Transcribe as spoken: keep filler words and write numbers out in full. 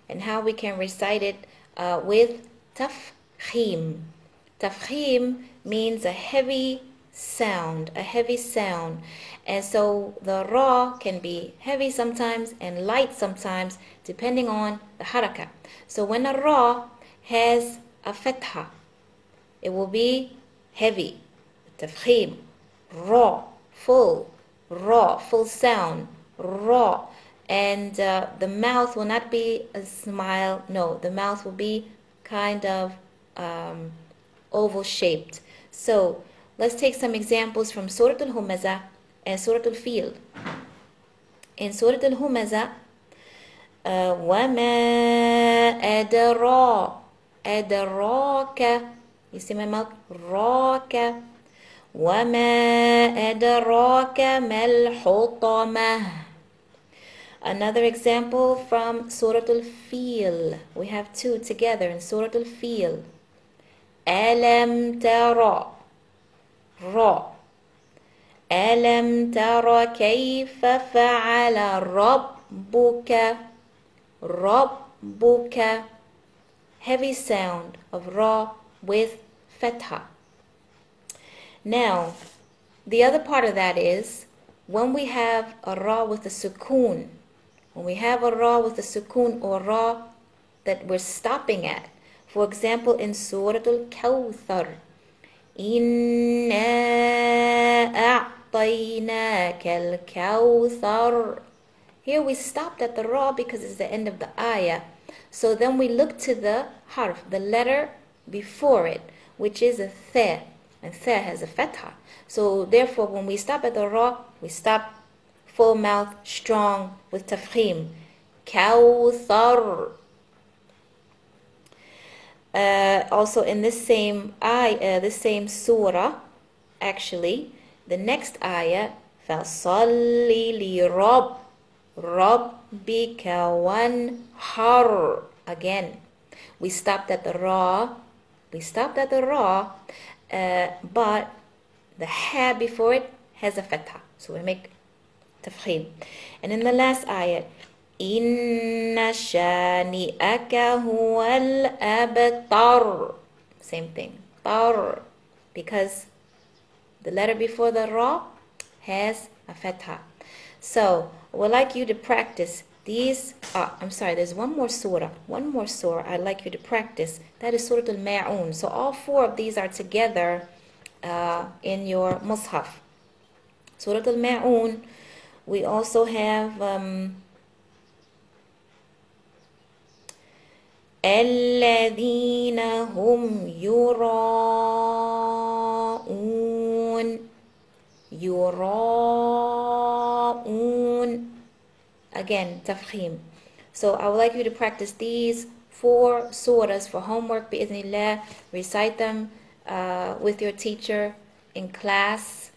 and how we can recite it uh, with tafkhim. Tafkhim means a heavy sound, a heavy sound. And so the ra can be heavy sometimes and light sometimes, depending on the haraka. So when a ra has a fatha, it will be heavy, tafkhim, raw, full, raw, full sound, raw. And uh, the mouth will not be a smile, no, the mouth will be kind of um, oval shaped. So let's take some examples from Surah Al-Humaza and Surah Al-Fil. In Surah Al-Humaza, uh, وَمَا أَدْرَى أَدْرَاكَ, you see my mouth? راك. وَمَا أَدْرَاكَ مَا الْحُطَمَةُ. Another example from Surah Al-Fil. We have two together in Surah Al-Fil. أَلَمْ تَرَى را أَلَمْ تَرَى كَيْفَ فَعَلَ رَبُّكَ رَبُّكَ. Heavy sound of ra with fatha. Now, the other part of that is when we have a ra with a sukoon, when we have a ra with a sukoon or ra that we're stopping at. For example, in Surah Al-Kawthar, إِنَّا أَعْطَيْنَاكَ الْكَوْثَرَ. Here we stopped at the ra because it's the end of the ayah. So then we look to the harf, the letter before it, which is a tha, and tha has a fatha. So therefore, when we stop at the ra, we stop full mouth, strong, with tafkhim. Kawthar. Uh, also in this same ayah, uh, this same surah, actually, the next ayah, فَصَلِّ لِرَبِّ رَبِّكَ وَانْحَرْ. Again, we stopped at the ra, we stopped at the ra, uh, but the ha before it has a fatha, so we make tafkhim. And in the last ayah, Inna shani'aka huwal abtar. Same thing. Tar. Because the letter before the ra has a fatha. So, I would like you to practice these. Ah, I'm sorry, there's one more surah. One more surah I'd like you to practice. That is Surah Al-Ma'un. So, all four of these are together uh, in your mushaf. Surah Al-Ma'un. We also have... Um, الذين هم يراءون يراءون. Again, tafkhim. So I would like you to practice these four surahs for homework, bi'idhnillah. Recite them uh, with your teacher in class.